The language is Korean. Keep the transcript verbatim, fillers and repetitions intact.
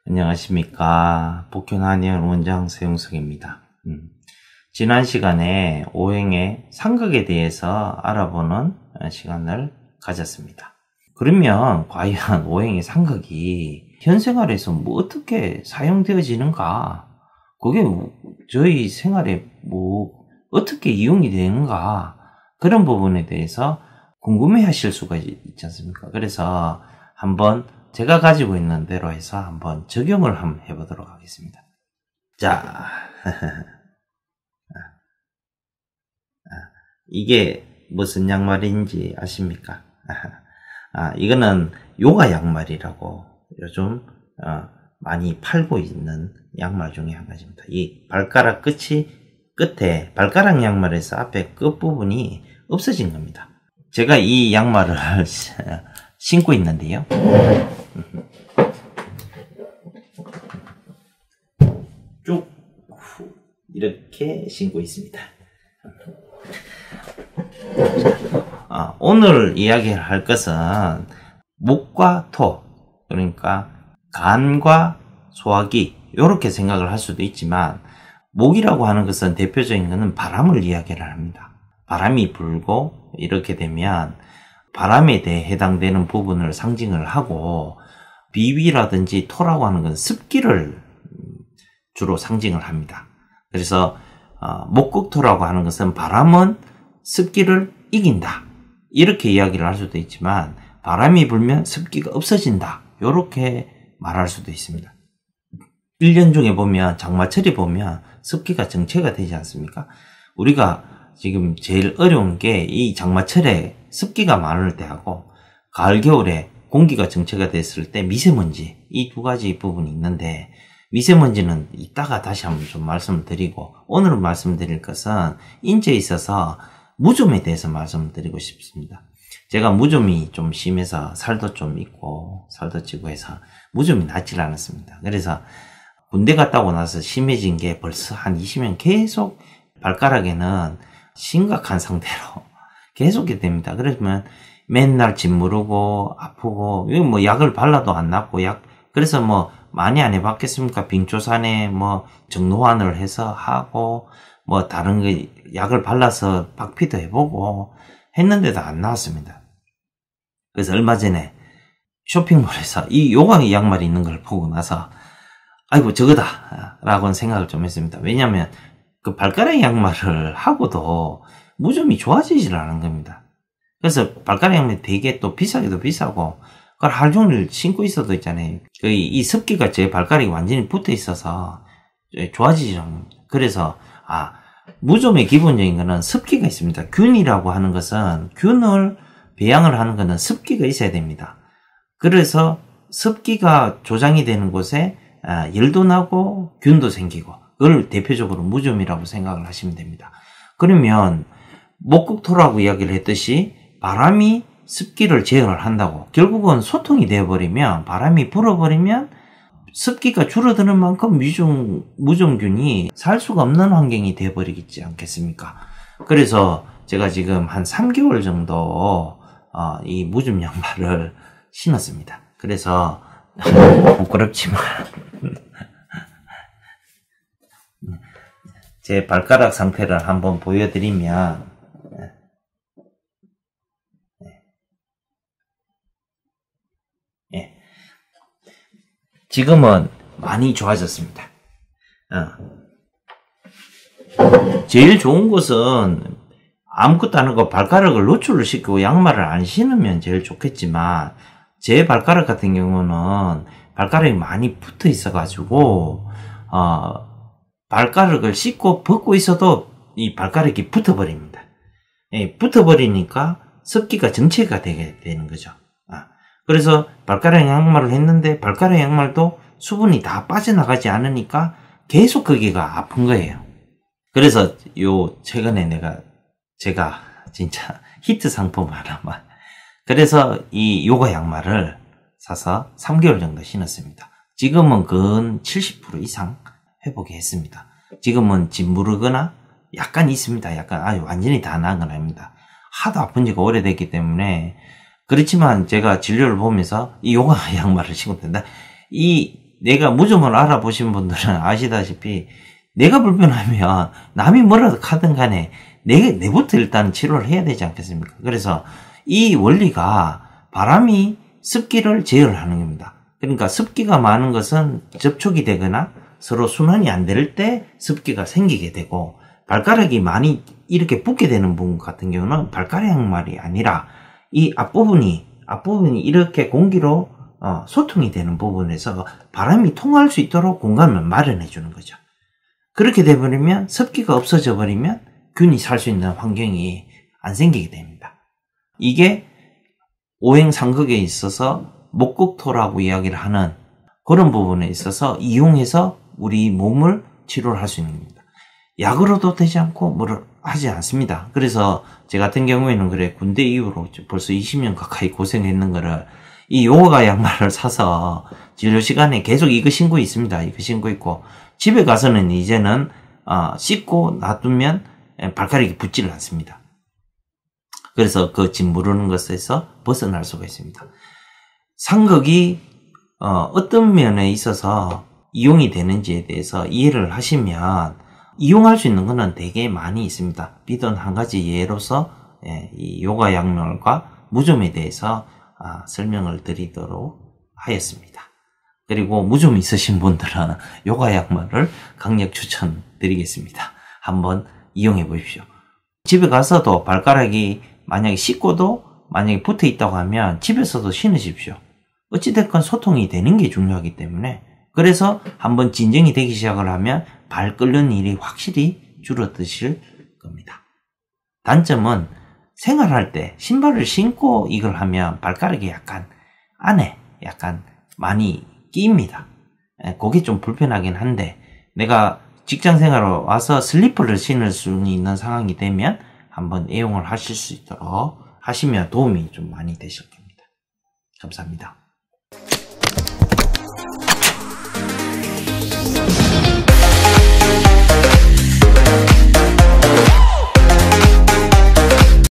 안녕하십니까. 복현한의원 원장 서영석입니다. 음, 지난 시간에 오행의 삼극에 대해서 알아보는 시간을 가졌습니다. 그러면 과연 오행의 삼극이 현생활에서 뭐 어떻게 사용되어지는가? 그게 저희 생활에 뭐 어떻게 이용이 되는가? 그런 부분에 대해서 궁금해 하실 수가 있지 않습니까? 그래서 한번 제가 가지고 있는 대로 해서 한번 적용을 한번 해보도록 하겠습니다. 자, 이게 무슨 양말인지 아십니까? 아, 이거는 요가 양말이라고 요즘 어, 많이 팔고 있는 양말 중에 한 가지입니다. 이 발가락 끝이 끝에 발가락 양말에서 앞에 끝부분이 없어진 겁니다. 제가 이 양말을 신고 있는데요. 쭉 이렇게 신고 있습니다. 아, 오늘 이야기할 것은 목과 토, 그러니까 간과 소화기 이렇게 생각을 할 수도 있지만, 목이라고 하는 것은 대표적인 것은 바람을 이야기를 합니다. 바람이 불고 이렇게 되면 바람에 대해 해당되는 부분을 상징을 하고, 비위라든지 토라고 하는 건 습기를 주로 상징을 합니다. 그래서 어, 목극토라고 하는 것은 바람은 습기를 이긴다, 이렇게 이야기를 할 수도 있지만, 바람이 불면 습기가 없어진다, 이렇게 말할 수도 있습니다. 일 년 중에 보면 장마철에 보면 습기가 정체가 되지 않습니까? 우리가 지금 제일 어려운 게 이 장마철에 습기가 많을 때하고 가을 겨울에 공기가 정체가 됐을 때 미세먼지, 이 두 가지 부분이 있는데, 미세먼지는 이따가 다시 한번 좀 말씀을 드리고, 오늘 말씀드릴 것은 인체에 있어서 무좀에 대해서 말씀을 드리고 싶습니다. 제가 무좀이 좀 심해서 살도 좀 있고 살도 찌고 해서 무좀이 낫질 않았습니다. 그래서 군대 갔다 오고 나서 심해진 게 벌써 한 이십 년 계속 발가락에는 심각한 상태로 계속이 됩니다. 그러면 맨날 짓무르고 아프고, 이거 뭐 약을 발라도 안 낫고, 약, 그래서 뭐 많이 안 해봤겠습니까? 빙초산에 뭐 정노환을 해서 하고, 뭐 다른 거 약을 발라서 박피도 해보고 했는데도 안 나왔습니다. 그래서 얼마 전에 쇼핑몰에서 이 요강 양말이 있는 걸 보고 나서 아이고 저거다 라고 생각을 좀 했습니다. 왜냐하면 그 발가락 양말을 하고도 무좀이 좋아지질 않은 겁니다. 그래서 발가락 양말이 되게 또 비싸기도 비싸고, 그걸 하루 종일 신고 있어도 있잖아요, 이 습기가 제 발가락이 완전히 붙어 있어서 좋아지지 않습니다. 그래서 아, 무좀의 기본적인 거는 습기가 있습니다. 균이라고 하는 것은, 균을 배양을 하는 것은 습기가 있어야 됩니다. 그래서 습기가 조장이 되는 곳에 아, 열도 나고 균도 생기고, 그걸 대표적으로 무좀이라고 생각을 하시면 됩니다. 그러면 목극토라고 이야기를 했듯이 바람이 습기를 제어를 한다고, 결국은 소통이 되어버리면, 바람이 불어버리면 습기가 줄어드는 만큼 무좀, 무좀균이 살 수가 없는 환경이 되어버리겠지 않겠습니까? 그래서 제가 지금 한 삼 개월 정도 어, 이 무좀 양말을 신었습니다. 그래서 부끄럽지만 제 발가락 상태를 한번 보여드리면, 예, 지금은 많이 좋아졌습니다. 어. 제일 좋은 것은 아무것도 안 하고 발가락을 노출을 시키고 양말을 안 신으면 제일 좋겠지만, 제 발가락 같은 경우는 발가락이 많이 붙어 있어 가지고 어, 발가락을 씻고 벗고 있어도 이 발가락이 붙어 버립니다. 예, 붙어 버리니까 습기가 정체가 되게 되는 거죠. 아, 그래서 발가락 양말을 했는데 발가락 양말도 수분이 다 빠져나가지 않으니까 계속 거기가 아픈 거예요. 그래서 요 최근에 내가 제가 진짜 히트 상품 하나만, 그래서 이 요가 양말을 사서 삼 개월 정도 신었습니다. 지금은 근 칠십 퍼센트 이상 회복이 했습니다. 지금은 짓무르거나 약간 있습니다. 약간 아주 완전히 다 나은 건 아닙니다. 하도 아픈 지가 오래됐기 때문에. 그렇지만 제가 진료를 보면서 이 요가 양말을 신고 된다. 이 내가 무좀을 알아보신 분들은 아시다시피 내가 불편하면 남이 뭐라도 하든 간에 내, 내부터 일단 치료를 해야 되지 않겠습니까? 그래서 이 원리가 바람이 습기를 제어하는 겁니다. 그러니까 습기가 많은 것은 접촉이 되거나 서로 순환이 안 될 때 습기가 생기게 되고, 발가락이 많이 이렇게 붓게 되는 부분 같은 경우는 발가락 양말이 아니라 이 앞부분이 앞부분이 이렇게 공기로 어, 소통이 되는 부분에서 바람이 통할 수 있도록 공간을 마련해 주는 거죠. 그렇게 돼버리면 습기가 없어져 버리면 균이 살 수 있는 환경이 안 생기게 됩니다. 이게 오행상극에 있어서 목극토라고 이야기를 하는 그런 부분에 있어서 이용해서 우리 몸을 치료를 할 수 있는 겁니다. 약으로도 되지 않고 뭐를 하지 않습니다. 그래서 제 같은 경우에는 그래, 군대 이후로 벌써 이십 년 가까이 고생했는 거를 이 요가 양말을 사서 진료 시간에 계속 이거 신고 있습니다. 이거 신고 있고, 집에 가서는 이제는 어, 씻고 놔두면 발가락이 붙지를 않습니다. 그래서 그 짓 무르는 것에서 벗어날 수가 있습니다. 상극이 어, 어떤 면에 있어서 이용이 되는지에 대해서 이해를 하시면 이용할 수 있는 것은 되게 많이 있습니다. 비단 한 가지 예로서 예, 이 요가 양말과 무좀에 대해서 아, 설명을 드리도록 하였습니다. 그리고 무좀 있으신 분들은 요가 양말을 강력 추천드리겠습니다. 한번 이용해 보십시오. 집에 가서도 발가락이 만약에 씻고도 만약에 붙어 있다고 하면 집에서도 신으십시오. 어찌됐건 소통이 되는 게 중요하기 때문에, 그래서 한번 진정이 되기 시작을 하면 발 끓는 일이 확실히 줄어드실 겁니다. 단점은 생활할 때 신발을 신고 이걸 하면 발가락이 약간 안에 약간 많이 끼입니다. 그게 좀 불편하긴 한데, 내가 직장 생활로 와서 슬리퍼를 신을 수 있는 상황이 되면 한번 애용을 하실 수 있도록 하시면 도움이 좀 많이 되실 겁니다. 감사합니다.